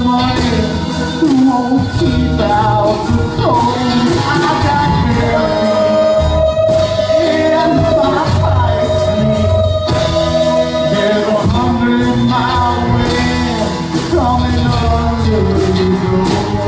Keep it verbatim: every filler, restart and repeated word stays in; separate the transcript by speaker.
Speaker 1: money won't keep out the cold. I got bare feet and my pipe sleep. There's a hundred mile wind coming under the door.